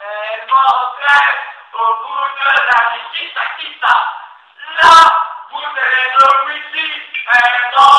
Elle m'entraîne au bout de la Nikita. La bouteille de whisky est dans